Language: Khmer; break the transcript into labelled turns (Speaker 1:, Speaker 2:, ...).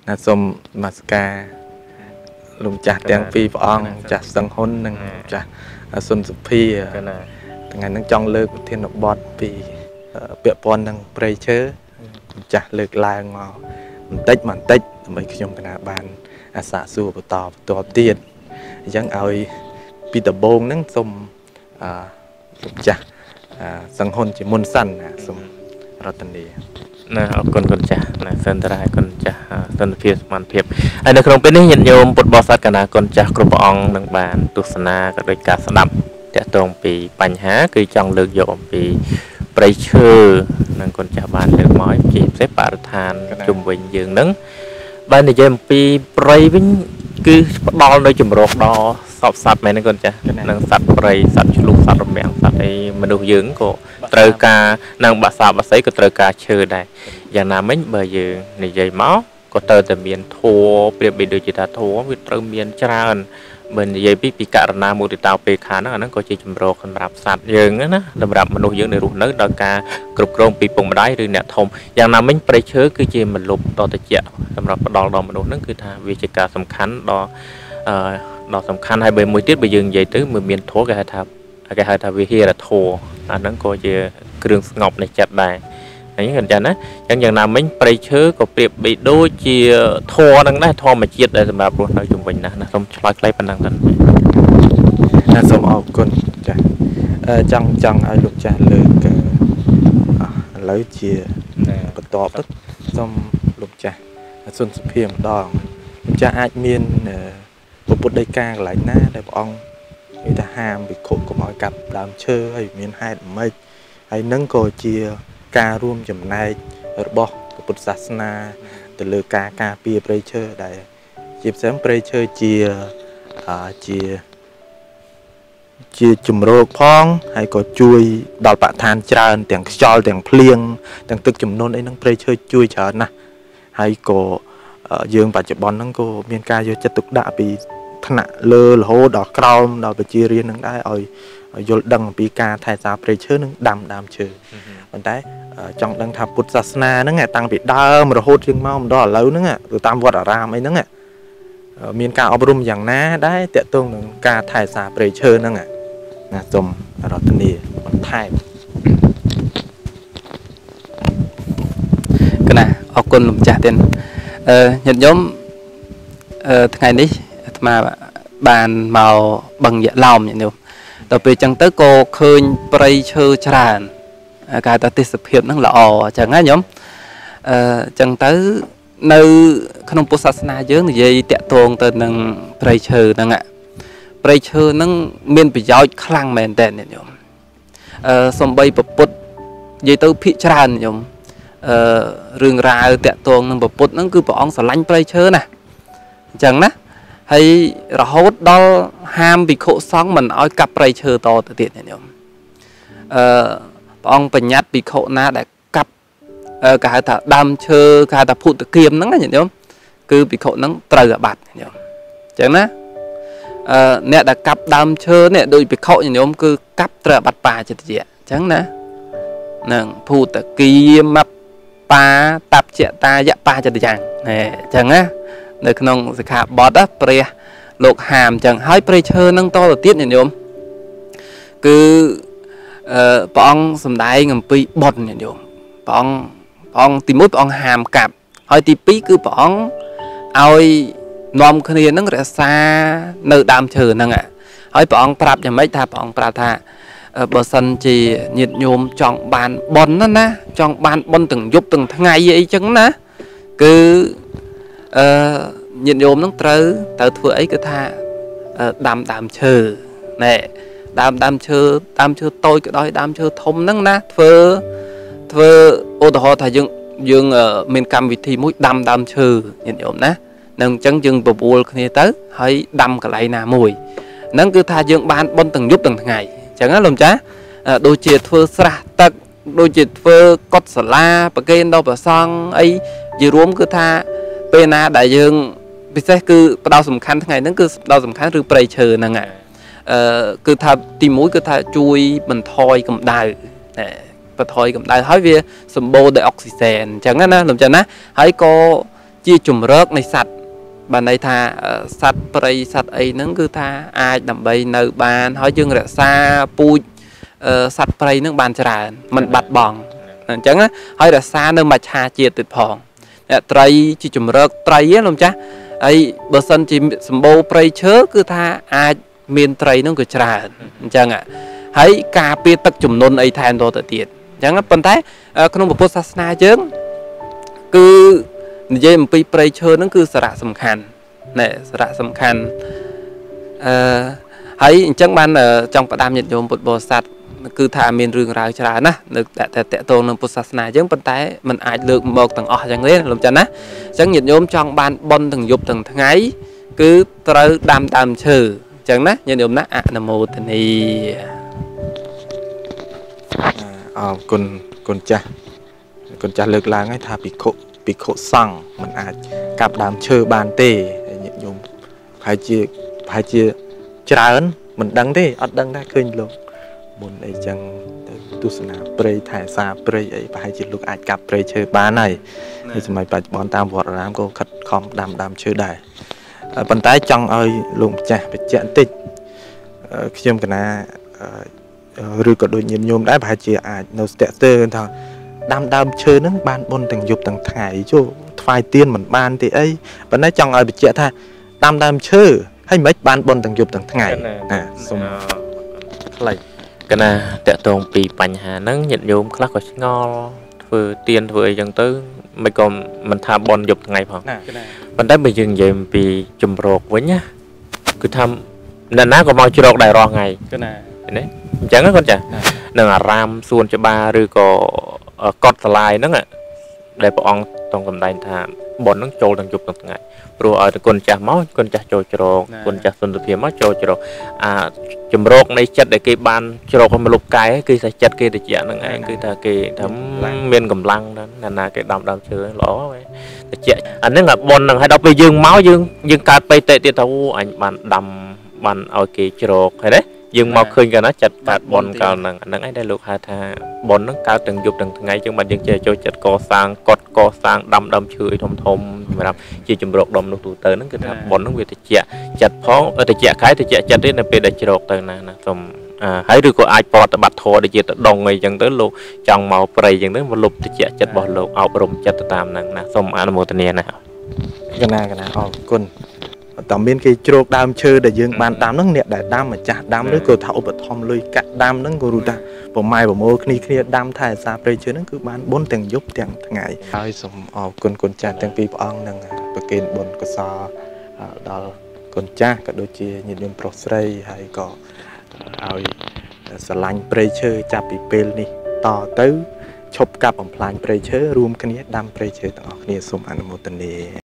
Speaker 1: ណាសូមនមស្ការលោកចាស់ទាំងពីរព្រះអង្គចាស់សង្ហ៊ុននិងចាស់សុនសុភាថ្ងៃហ្នឹងចង់លើកប្រធានបទពីពាក់ព័ន្ធនឹងព្រៃឈើចាស់លើកឡើងមកបន្តិចដើម្បីខ្ញុំកណាបានអាសាសួរបន្តទៀតអញ្ចឹងឲ្យពីដំបូងហ្នឹងសូមលោកចាស់សង្ហ៊ុនជាមុនសិនណាសូមរតនា
Speaker 2: ណាអរគុណគុណចាស់ណាសិនតារាគុណចាស់សន្តិភាពសមានភាពហើយនៅក្នុងពេលនេះញាតិញោមពុទ្ធបរិស័ទកណាគុណចាស់គ្រប់ព្រះអង្គនឹងបានទស្សនាក៏ដូចការស្ដាប់តាក់ទងពីបញ្ហាគឺចង់លើកយកអំពីព្រៃឈើនឹងគុណចាស់បានលើកមកជាពិសេសបរិស្ថានជុំវិញយើងនឹងបាននិយាយអំពីព្រៃវិញគឺផ្ដល់នៅជំរកដល់សពសត្វមែនទេគុណចាស់នឹងសត្វព្រៃសត្វឆ្លុះសត្វរមាំងសត្វអីមនុស្សយើងក៏ត្រូវការនឹងបាសាបាសីក៏ត្រូវការឈើដែរយ៉ាងណាមិញបើយើងនិយាយមកក៏ត្រូវតែមានធัวប្រៀបបីដូចជាថាធัวវាត្រូវមានច្រើនបើនិយាយពីករណាមុទិតាពេខាហ្នឹងអាហ្នឹងក៏ជាជំរកសម្រាប់សត្វយើងណាសម្រាប់មនុស្សយើងដែលរស់នៅដោយការគ្រប់គ្រងពីពុកម្ដាយឬអ្នកធំយ៉ាងណាមិញព្រៃឈើគឺជាមលុបដ៏ត្រជាក់សម្រាប់ផ្ដល់ដល់មនុស្សហ្នឹងគឺថាវាជាការសំខាន់ដ៏សំខាន់ហើយបើមួយទៀតបើយើងនិយាយទៅមើលមានធัวគេហៅថាវិហារធัวអាហ្នឹងក៏ជាគ្រឿងស្ងប់នៃចិត្តដែរអញ្ចឹងអញ្ចឹងណាអញ្ចឹងយ៉ាងណាមិញព្រៃឈើក៏ប្រៀបបីដូចជាធัวហ្នឹងដែរធម្មជាតិដែលសម្រាប់រស់នៅជុំវិញណាសូមឆ្លើយខ្លីប៉ុណ្ណឹងទៅ
Speaker 1: ណាសូមអរគុណចាស់ចង់ឲ្យលោកចាស់លើកឥឡូវជាបន្តទៅសូមលោកចាស់សុនសុភាម្ដងលោកចាស់អាចមានពុទ្ធដីកាកន្លែងណាដែលព្រះអង្គនិយាយថាហាមវិខុកុំឲ្យកាប់ដើមឈើហើយមានហេតុម៉េចហើយនឹងក៏ជាការរួមចំណែករបស់ពុទ្ធសាសនាទៅលើការការពារព្រៃឈើដែលជាផ្សេងព្រៃឈើជាជំរកផងហើយក៏ជួយដល់បរិស្ថានច្រើនទាំងខ្យល់ទាំងភ្លៀងទាំងទឹកជំនន់អីហ្នឹងព្រៃឈើជួយច្រើនណាស់ហើយក៏យើងបច្ចុប្បន្នហ្នឹងក៏មានការយកចិត្តទុកដាក់ពីថ្នាក់លើរហូតដល់ក្រោមដល់ប្រជារាស្ត្រហ្នឹងដែរឲ្យយល់ដឹងអំពីការថែសារព្រៃឈើនិងដាំដើមឈើប៉ុន្តែចង់ដឹងថាពុទ្ធសាសនាហ្នឹងតាំងពីដើមរហូតជាងមកដល់ឥឡូវហ្នឹងទៅតាមវត្តអារាមអីហ្នឹងមានការអប់រំយ៉ាងណាដែរតកតងនឹងការថែសារព្រៃឈើហ្នឹងណាសូមរតនាបន្ថែមក
Speaker 3: ណាអរគុណលោកចាស់ទៀតញាតិញោមថ្ងៃនេះអាត្មាបានមកបឹងយៈឡោមញាតិញោមដល់ពេលអញ្ចឹងទៅក៏ឃើញព្រៃឈើច្រើនគេថាទេសភាពហ្នឹងល្អអញ្ចឹងណាញោមអញ្ចឹងទៅនៅក្នុងពុទ្ធសាសនាយើងនិយាយតាក់ទងទៅនឹងព្រៃឈើហ្នឹងព្រៃឈើហ្នឹងមានប្រយោជន៍ខ្លាំងមែនតើញាតិញោមសំបីពពុទ្ធនិយាយទៅភាកច្រើនញោមរឿងរ៉ាវតាក់ទងនឹងពពុទ្ធហ្នឹងគឺព្រះអង្គស្រឡាញ់ព្រៃឈើណាអញ្ចឹងណាហើយរហូតដល់ហាមភិក្ខុសង្ឃមិនឲ្យកាប់ព្រៃឈើតទៅទៀតញាតិញោមព្រះអង្គបញ្ញត្តិភិក្ខុណាដែលកាប់គេហៅថាដើមឈើគេហៅថាភុតគៀមហ្នឹងណាញាតិញោមគឺភិក្ខុហ្នឹងត្រូវអាបត្តិញាតិញោមអញ្ចឹងណាអ្នកដែលកាប់ដើមឈើនេះដូចភិក្ខុញាតិញោមគឺកាប់ត្រូវអាបត្តិបាចិត្តជាអញ្ចឹងណានឹងភុតគៀមបាតាប់ជាតាយៈបាចិត្តយ៉ាងអញ្ចឹងណានៅក្នុងសិក្ខាបទព្រះលោកហាមអញ្ចឹងហើយព្រៃឈើនឹងតទៅទៀតញាតិញោមគឺព្រះអង្គសម្ដែងអំពីបុណ្យញាតិញោមព្រះអង្គទី1ព្រះអង្គហាមកាប់ហើយទី2គឺព្រះអង្គឲ្យនាំគ្នានឹងរក្សានៅដើមឈើហ្នឹងហើយព្រះអង្គប្រាប់យ៉ាងម៉េចថាព្រះអង្គប្រាប់ថាបើសិនជាញាតិញោមចង់បានបុណ្យណាចង់បានបុណ្យទាំងយប់ទាំងថ្ងៃអីចឹងណាគឺញាតិញោមនឹងត្រូវធ្វើអីគឺថាដាំដើមឈើណែដើមឈើតូចក៏ដោយដើមឈើធំហ្នឹងណាធ្វើឧទាហរណ៍ថាយើងមានកម្មវិធីមួយដាំដើមឈើញាតិញោមណានឹងអញ្ចឹងយើងបបួលគ្នាទៅហើយដាំកន្លែងណាមួយហ្នឹងគឺថាយើងបានបុណ្យទាំងយប់ទាំងថ្ងៃអញ្ចឹងណាលោកចាដូចជាធ្វើស្រះទឹកដូចជាធ្វើកុដិសាលាប្រគេនដល់ព្រះសង្ឃអីជារួមគឺថាពេលណាដែលយើងពិសេសគឺផ្ដោតសំខាន់ថ្ងៃហ្នឹងគឺផ្ដោតសំខាន់ឬព្រៃឈើហ្នឹងគឺថាទី1គឺថាជួយបន្ថយកម្ដៅបន្ថយកម្ដៅហើយវាសម្បូរដោយអុកស៊ីសែនអញ្ចឹងណាលោកចាណាហើយក៏ chia chủng rớt này sạch bạn ấy tha sạch prey sạch ấy nâng cứ tha ai đầm bay nợ bàn hỏi dương rạ xa pui sạch prey nâng bàn trả mình bạch bỏng chẳng á hỏi rạ xa nâng mà cha chia tuyệt phòng prey chia chủng rớt prey á luôn cha ấy bờ sân chỉ sầm bô prey chớ cứ tha ai miền prey nâng cứ trả chẳng ạ hãy cà phê tất chủng nôn ấy than đồ tự tiệt chẳng á phần thái không một post na chứ cứ dây một pi prey chớ nó cứ sạ sầm khăn nè sạ sầm khăn hãy chẳng ban ở trongประดามnhiệt nhôm bột bò sạt cứ thà miền rừng rào chả nè được tẹt tôn nông post na chứ phần thái mình ai được một tầng chẳng đấy làm chân á chẳng nhiệt nhôm trong ban bon từng dục từng ngày cứ tới đam chừ chẳng nè nhiệt nhôm nè nằm một thì
Speaker 1: con cha lực lang ấy tha bị khổ sang mình ai cặp đam chơi bàn tê nhiệt nhôm phải chia trả ơn mình đăng thế ở đăng đã khơi luôn muốn ấy chẳng tu sửa prey thải xa prey ấy phải chỉ lúc ai cặp prey chơi bán này thì mày phải bọn tam vọt làm cô khật không đam chơi đài bàn tay trong ơi lùng chả phải chẹn tịch khi cái na rồi có đôi nhìn nhôm đã phải chỉ ai nó sẽ tơ thôi đam chơi nó ban bôn từng dục từng thải chứ phải tiên mình ban thì ấy bàn tay trong ơi bị chẹn tha đam chơi hay mấy ban bôn từng dục từng ngày xong
Speaker 2: lại cái này tẹt tông bị bành hà nắng nhận nhôm khác có ngon vừa tiền vừa dần tới mấy con mình tham bôn dục ngày phòng mình thấy mình dừng về bị chùm rột với nhá cứ tham nên ná còn mau chưa đọc đại rò ngày cái này đấy chẳng có con chả nè là ram xuân cho ba rồi có cọt lại nữa ạ để bọn tông cầm đai tham bón nó trôi từng dục từng ngày rồi ở con chả máu con chả trôi trộn con chả xuân từ phía máu trôi trộn chùm rột này chặt để cái ban trộn không mà lục cái cái sẽ chặt cái để chẹn nó ngay cái ta cái thấm miên cầm lăng đó là cái đầm chơi lỗ để chẹn anh ấy là bón hay đọc về dương máu dương cà phê tệ tiền thấu anh bạn đầm bạn ở cái trộn hay đấy dương mau khơi cái nó chặt cả bón cao nằng nằng ấy đây lục hà tha bón nó cao từng dục từng ngày chứ mà dương chơi cho chặt co sang đầm chửi thom mà đầm chỉ chùm rột đầm nó tụ tới nó cứ bón nó về thì chặt phó thì chặt cái thì chặt đến là về để rột tới nè xong hãy được có ai bỏ bạch thò để chặt đồng ngày chẳng tới lúc trong màu prey chẳng tới một lục thì chặt bỏ lục ao rồng chặt tam nè xong ăn một tên này
Speaker 1: cái này con tầm biên cái trộn đam chơi để dương bàn đam nó nhẹ để đam mà chả đam nó cứ thấu bật thom lưới cắt đam nó cứ rụt ra bộ mai bộ mô kia đam thải xa prey chơi nó cứ bán 4 tiền giúp tiền ngày ai xong con cha tiền pi bong nâng bậc kên bồn có so đó con cha cả đôi chia nhìn lên prosray hay có ai sờ lanh prey chơi cha bị pel đi to tới chụp cặp bằng plan prey chơi room cái này đam prey chơi tao kia xong ăn một tuần này